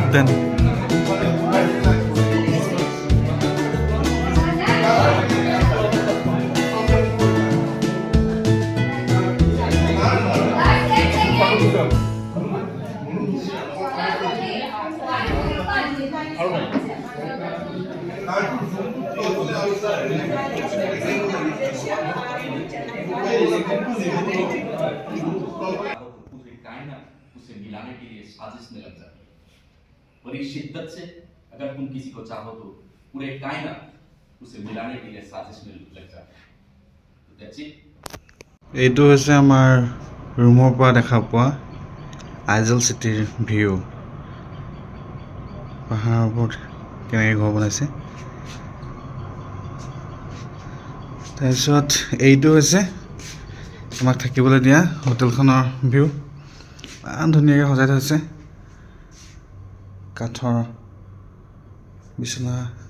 দেন पूरी कायनात उसे मिलाने के लिए साजिश में लग जाती है और इस शिद्दत से अगर तुम किसी को चाहो तो पूरे कायनात उसे मिलाने के लिए साजिश में लग जाती है तो दैट्स इट এইটো হৈছে আমাৰ ৰুমৰ পৰা দেখা পোৱা আইজল চিটিৰ ভিউ পাহাৰৰ ওপৰত কেনেকৈ ঘৰ বনাইছে তাৰপিছত এইটো হৈছে আমাক থাকিবলৈ দিয়া হোটেলখনৰ ভিউ ইমান ধুনীয়াকৈ সজাই থৈছে কাঠৰ বিছনা